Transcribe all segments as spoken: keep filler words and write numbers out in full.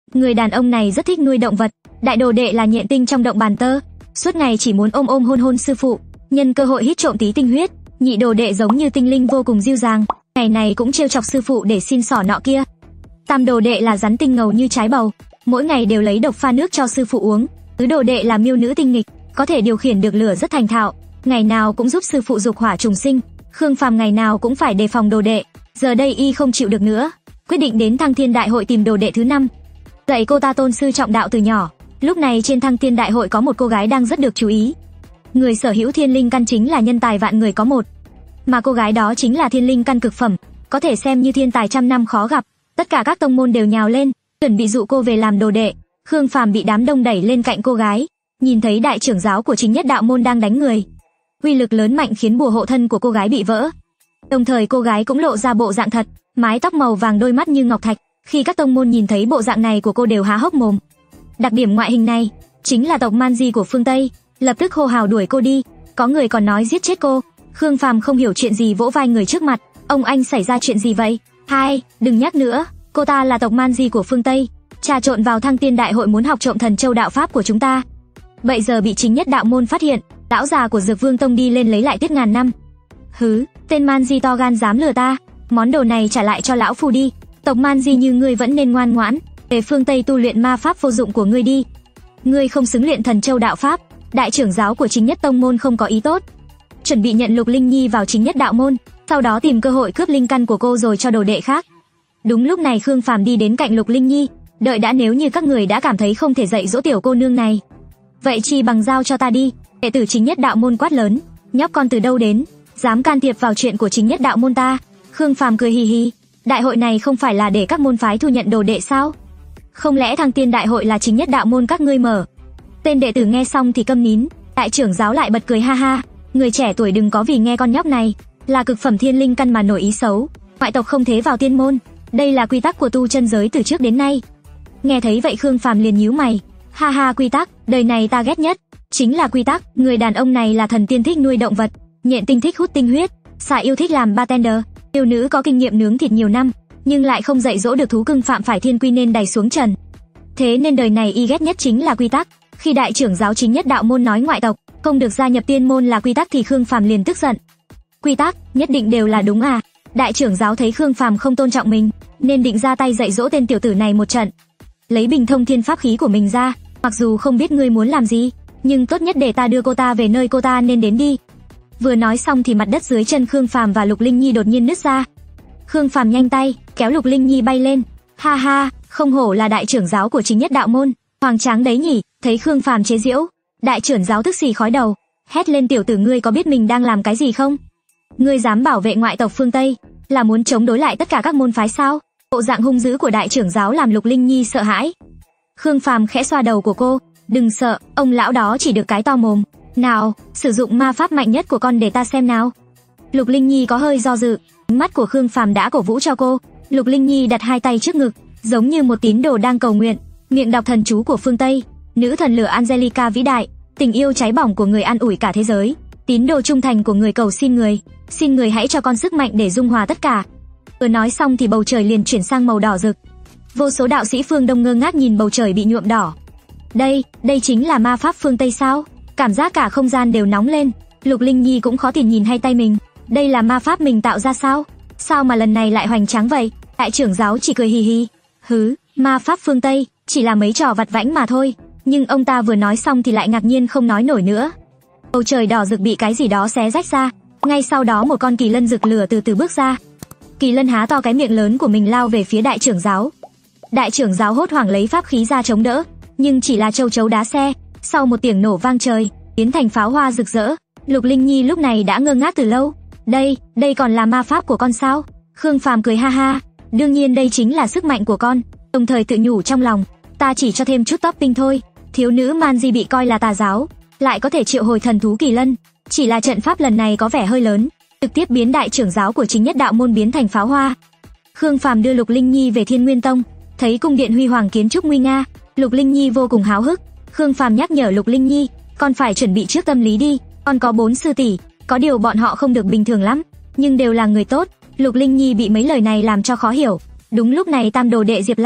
Người đàn ông này rất thích nuôi động vật, đại đồ đệ là nhện tinh trong động bàn tơ, suốt ngày chỉ muốn ôm ôm hôn hôn sư phụ, nhân cơ hội hít trộm tí tinh huyết. Nhị đồ đệ giống như tinh linh vô cùng dịu dàng, ngày này cũng trêu chọc sư phụ để xin xỏ nọ kia. Tam đồ đệ là rắn tinh ngầu như trái bầu, mỗi ngày đều lấy độc pha nước cho sư phụ uống. Tứ đồ đệ là miêu nữ tinh nghịch, có thể điều khiển được lửa rất thành thạo, ngày nào cũng giúp sư phụ dục hỏa trùng sinh. Khương Phàm ngày nào cũng phải đề phòng đồ đệ, giờ đây y không chịu được nữa, quyết định đến Thăng Thiên Đại Hội tìm đồ đệ thứ năm. Dạy cô ta tôn sư trọng đạo từ nhỏ. Lúc này trên Thăng Thiên Đại Hội có một cô gái đang rất được chú ý. Người sở hữu thiên linh căn chính là nhân tài vạn người có một, mà cô gái đó chính là thiên linh căn cực phẩm, có thể xem như thiên tài trăm năm khó gặp. Tất cả các tông môn đều nhào lên, chuẩn bị dụ cô về làm đồ đệ. Khương Phàm bị đám đông đẩy lên cạnh cô gái, nhìn thấy đại trưởng giáo của chính nhất đạo môn đang đánh người. Uy lực lớn mạnh khiến bùa hộ thân của cô gái bị vỡ. Đồng thời cô gái cũng lộ ra bộ dạng thật, mái tóc màu vàng, đôi mắt như ngọc thạch. Khi các tông môn nhìn thấy bộ dạng này của cô đều há hốc mồm. Đặc điểm ngoại hình này chính là tộc Manji của phương Tây, lập tức hô hào đuổi cô đi. Có người còn nói giết chết cô. Khương Phàm không hiểu chuyện gì vỗ vai người trước mặt. Ông anh xảy ra chuyện gì vậy? Hai, đừng nhắc nữa, cô ta là tộc Manji của phương Tây, trà trộn vào Thăng Tiên Đại Hội muốn học trộm thần châu đạo pháp của chúng ta. Bây giờ bị chính nhất đạo môn phát hiện, lão già của Dược Vương Tông đi lên lấy lại tuyết ngàn năm. Hứ, tên Manji to gan dám lừa ta, món đồ này trả lại cho lão phu đi. Tộc Manji như ngươi vẫn nên ngoan ngoãn, về phương Tây tu luyện ma pháp vô dụng của ngươi đi. Ngươi không xứng luyện thần châu đạo pháp. Đại trưởng giáo của chính nhất tông môn không có ý tốt, chuẩn bị nhận Lục Linh Nhi vào chính nhất đạo môn, sau đó tìm cơ hội cướp linh căn của cô rồi cho đồ đệ khác. Đúng lúc này Khương Phàm đi đến cạnh Lục Linh Nhi. Đợi đã, nếu như các người đã cảm thấy không thể dạy dỗ tiểu cô nương này, vậy chi bằng giao cho ta đi. Đệ tử chính nhất đạo môn quát lớn, nhóc con từ đâu đến, dám can thiệp vào chuyện của chính nhất đạo môn ta? Khương Phàm cười hì hì, đại hội này không phải là để các môn phái thu nhận đồ đệ sao? Không lẽ Thăng Tiên Đại Hội là chính nhất đạo môn các ngươi mở? Tên đệ tử nghe xong thì câm nín. Đại trưởng giáo lại bật cười ha ha, người trẻ tuổi đừng có vì nghe con nhóc này là cực phẩm thiên linh căn mà nổi ý xấu. Ngoại tộc không thế vào tiên môn, đây là quy tắc của tu chân giới từ trước đến nay. Nghe thấy vậy Khương Phàm liền nhíu mày, ha ha, quy tắc, đời này ta ghét nhất chính là quy tắc. Người đàn ông này là thần tiên thích nuôi động vật, nhện tinh thích hút tinh huyết, xà yêu thích làm bartender, yêu nữ có kinh nghiệm nướng thịt nhiều năm, nhưng lại không dạy dỗ được thú cưng phạm phải thiên quy nên đày xuống trần. Thế nên đời này y ghét nhất chính là quy tắc. Khi đại trưởng giáo chính nhất đạo môn nói ngoại tộc không được gia nhập tiên môn là quy tắc thì Khương Phàm liền tức giận. Quy tắc nhất định đều là đúng à? Đại trưởng giáo thấy Khương Phàm không tôn trọng mình, nên định ra tay dạy dỗ tên tiểu tử này một trận. Lấy bình thông thiên pháp khí của mình ra, mặc dù không biết ngươi muốn làm gì, nhưng tốt nhất để ta đưa cô ta về nơi cô ta nên đến đi. Vừa nói xong thì mặt đất dưới chân Khương Phàm và Lục Linh Nhi đột nhiên nứt ra. Khương Phàm nhanh tay kéo Lục Linh Nhi bay lên. Ha ha, không hổ là đại trưởng giáo của chính nhất đạo môn, hoành tráng đấy nhỉ. Thấy Khương Phàm chế giễu, đại trưởng giáo tức xì khói đầu, hét lên, tiểu tử ngươi có biết mình đang làm cái gì không? Ngươi dám bảo vệ ngoại tộc phương Tây, là muốn chống đối lại tất cả các môn phái sao? Bộ dạng hung dữ của đại trưởng giáo làm Lục Linh Nhi sợ hãi. Khương Phàm khẽ xoa đầu của cô, đừng sợ, ông lão đó chỉ được cái to mồm. Nào, sử dụng ma pháp mạnh nhất của con để ta xem nào. Lục Linh Nhi có hơi do dự, ánh mắt của Khương Phàm đã cổ vũ cho cô. Lục Linh Nhi đặt hai tay trước ngực, giống như một tín đồ đang cầu nguyện, miệng đọc thần chú của phương Tây. Nữ thần lửa Angelica vĩ đại, tình yêu cháy bỏng của người an ủi cả thế giới, tín đồ trung thành của người cầu xin người, xin người hãy cho con sức mạnh để dung hòa tất cả. Vừa nói xong thì bầu trời liền chuyển sang màu đỏ rực. Vô số đạo sĩ phương Đông ngơ ngác nhìn bầu trời bị nhuộm đỏ. Đây, đây chính là ma pháp phương Tây sao? Cảm giác cả không gian đều nóng lên. Lục Linh Nhi cũng khó tin nhìn hai tay mình, đây là ma pháp mình tạo ra sao? Sao mà lần này lại hoành tráng vậy? Đại trưởng giáo chỉ cười hì hì, hứ, ma pháp phương Tây chỉ là mấy trò vặt vãnh mà thôi. Nhưng ông ta vừa nói xong thì lại ngạc nhiên không nói nổi nữa. Bầu trời đỏ rực bị cái gì đó xé rách ra, ngay sau đó một con kỳ lân rực lửa từ từ bước ra. Kỳ lân há to cái miệng lớn của mình lao về phía đại trưởng giáo. Đại trưởng giáo hốt hoảng lấy pháp khí ra chống đỡ, nhưng chỉ là châu chấu đá xe. Sau một tiếng nổ vang trời, biến thành pháo hoa rực rỡ. Lục Linh Nhi lúc này đã ngơ ngác từ lâu. Đây, đây còn là ma pháp của con sao? Khương Phàm cười ha ha, đương nhiên đây chính là sức mạnh của con. Đồng thời tự nhủ trong lòng, ta chỉ cho thêm chút topping thôi. Thiếu nữ Manji bị coi là tà giáo, lại có thể triệu hồi thần thú kỳ lân, chỉ là trận pháp lần này có vẻ hơi lớn, trực tiếp biến đại trưởng giáo của chính nhất đạo môn biến thành pháo hoa. Khương Phàm đưa Lục Linh Nhi về Thiên Nguyên Tông, thấy cung điện huy hoàng kiến trúc nguy nga, Lục Linh Nhi vô cùng háo hức. Khương Phàm nhắc nhở Lục Linh Nhi, con phải chuẩn bị trước tâm lý đi, con có bốn sư tỷ, có điều bọn họ không được bình thường lắm, nhưng đều là người tốt. Lục Linh Nhi bị mấy lời này làm cho khó hiểu. Đúng lúc này tam đồ đệ Diệp La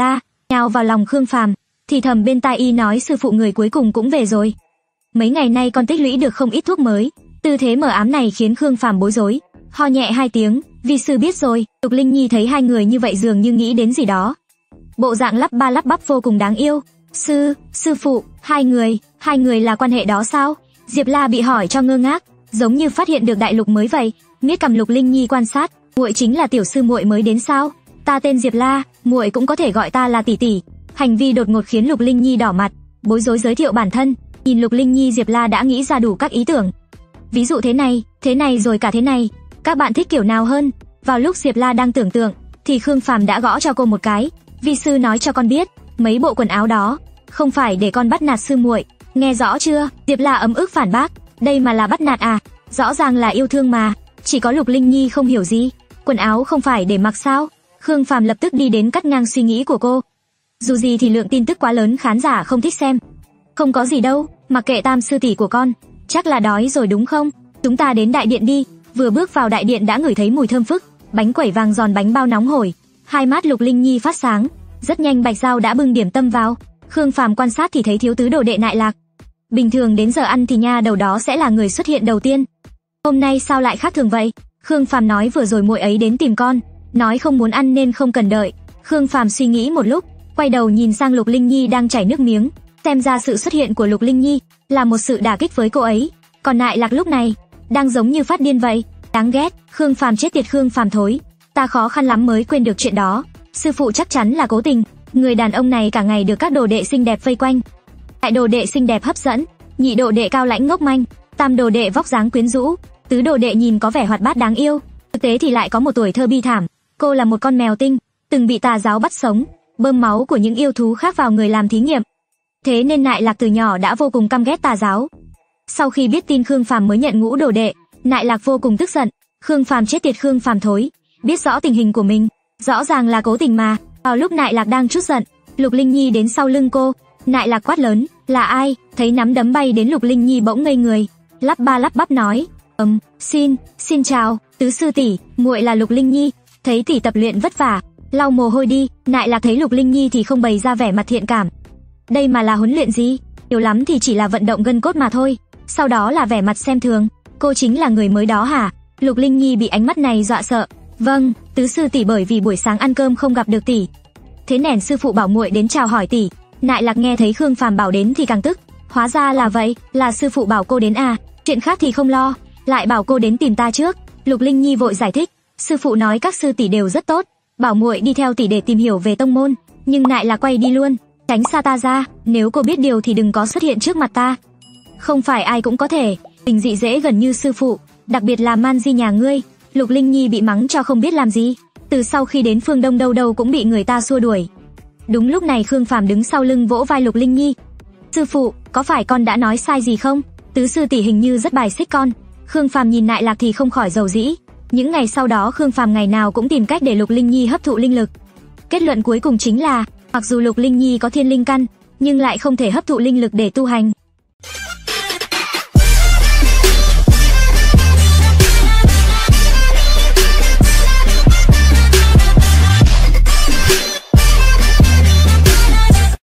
nhào vào lòng Khương Phàm, thì thầm bên tai y nói sư phụ người cuối cùng cũng về rồi. Mấy ngày nay con tích lũy được không ít thuốc mới, tư thế mờ ám này khiến Khương Phàm bối rối, ho nhẹ hai tiếng, vi sư biết rồi. Lục Linh Nhi thấy hai người như vậy dường như nghĩ đến gì đó, bộ dạng lắp ba lắp bắp vô cùng đáng yêu. Sư, sư phụ, hai người, hai người là quan hệ đó sao? Diệp La bị hỏi cho ngơ ngác, giống như phát hiện được đại lục mới vậy, miết cầm Lục Linh Nhi quan sát, muội chính là tiểu sư muội mới đến sao? Ta tên Diệp La, muội cũng có thể gọi ta là tỷ tỷ. Hành vi đột ngột khiến Lục Linh Nhi đỏ mặt, bối rối giới thiệu bản thân. Nhìn Lục Linh Nhi, Diệp La đã nghĩ ra đủ các ý tưởng. Ví dụ thế này, thế này rồi cả thế này, các bạn thích kiểu nào hơn? Vào lúc Diệp La đang tưởng tượng, thì Khương Phàm đã gõ cho cô một cái. Vi sư nói cho con biết, mấy bộ quần áo đó không phải để con bắt nạt sư muội, nghe rõ chưa? Diệp La ấm ức phản bác, đây mà là bắt nạt à? Rõ ràng là yêu thương mà. Chỉ có Lục Linh Nhi không hiểu gì, quần áo không phải để mặc sao? Khương Phàm lập tức đi đến cắt ngang suy nghĩ của cô. Dù gì thì lượng tin tức quá lớn khán giả không thích xem. Không có gì đâu, mặc kệ tam sư tỷ của con, chắc là đói rồi đúng không? Chúng ta đến đại điện đi. Vừa bước vào đại điện đã ngửi thấy mùi thơm phức, bánh quẩy vàng giòn, bánh bao nóng hổi. Hai mắt Lục Linh Nhi phát sáng, rất nhanh Bạch Giao đã bưng điểm tâm vào. Khương Phàm quan sát thì thấy thiếu tứ đồ đệ Nại Lạc. Bình thường đến giờ ăn thì nha đầu đó sẽ là người xuất hiện đầu tiên. Hôm nay sao lại khác thường vậy? Khương Phàm nói vừa rồi muội ấy đến tìm con, nói không muốn ăn nên không cần đợi. Khương Phàm suy nghĩ một lúc, quay đầu nhìn sang Lục Linh Nhi đang chảy nước miếng, xem ra sự xuất hiện của Lục Linh Nhi là một sự đả kích với cô ấy. Còn Nại Lạc lúc này đang giống như phát điên vậy, đáng ghét. Khương Phàm chết tiệt, Khương Phàm thối, ta khó khăn lắm mới quên được chuyện đó. Sư phụ chắc chắn là cố tình. Người đàn ông này cả ngày được các đồ đệ xinh đẹp vây quanh. Đại đồ đệ xinh đẹp hấp dẫn, nhị đồ đệ cao lãnh ngốc manh, tam đồ đệ vóc dáng quyến rũ, tứ đồ đệ nhìn có vẻ hoạt bát đáng yêu, thực tế thì lại có một tuổi thơ bi thảm. Cô là một con mèo tinh, từng bị tà giáo bắt sống, bơm máu của những yêu thú khác vào người làm thí nghiệm. Thế nên Nại Lạc từ nhỏ đã vô cùng căm ghét tà giáo. Sau khi biết tin Khương Phàm mới nhận ngũ đồ đệ, Nại Lạc vô cùng tức giận. Khương Phàm chết tiệt, Khương Phàm thối, biết rõ tình hình của mình, rõ ràng là cố tình mà. Vào lúc Nại Lạc đang trút giận, Lục Linh Nhi đến sau lưng cô. Nại Lạc quát lớn, là ai? Thấy nắm đấm bay đến, Lục Linh Nhi bỗng ngây người, lắp ba lắp bắp nói, ừm, xin, xin chào, tứ sư tỷ, muội là Lục Linh Nhi. Thấy tỷ tập luyện vất vả, lau mồ hôi đi. Nại Lạc thấy Lục Linh Nhi thì không bày ra vẻ mặt thiện cảm. Đây mà là huấn luyện gì? Nhiều lắm thì chỉ là vận động gân cốt mà thôi. Sau đó là vẻ mặt xem thường, cô chính là người mới đó hả? Lục Linh Nhi bị ánh mắt này dọa sợ. Vâng, tứ sư tỷ, bởi vì buổi sáng ăn cơm không gặp được tỷ, thế nẻn sư phụ bảo muội đến chào hỏi tỷ. Nại Lạc nghe thấy Khương Phàm bảo đến thì càng tức, hóa ra là vậy, là sư phụ bảo cô đến à? Chuyện khác thì không lo, lại bảo cô đến tìm ta trước. Lục Linh Nhi vội giải thích, sư phụ nói các sư tỷ đều rất tốt, bảo muội đi theo tỷ để tìm hiểu về tông môn. Nhưng Nại Lạc quay đi luôn, tránh xa ta ra, nếu cô biết điều thì đừng có xuất hiện trước mặt ta. Không phải ai cũng có thể bình dị dễ gần như sư phụ, đặc biệt là Man Di nhà ngươi. Lục Linh Nhi bị mắng cho không biết làm gì, từ sau khi đến Phương Đông đâu đâu cũng bị người ta xua đuổi. Đúng lúc này Khương Phàm đứng sau lưng vỗ vai Lục Linh Nhi. Sư phụ, có phải con đã nói sai gì không? Tứ sư tỷ hình như rất bài xích con. Khương Phàm nhìn Nại Lạc thì không khỏi dầu dĩ. Những ngày sau đó Khương Phàm ngày nào cũng tìm cách để Lục Linh Nhi hấp thụ linh lực. Kết luận cuối cùng chính là, mặc dù Lục Linh Nhi có thiên linh căn, nhưng lại không thể hấp thụ linh lực để tu hành.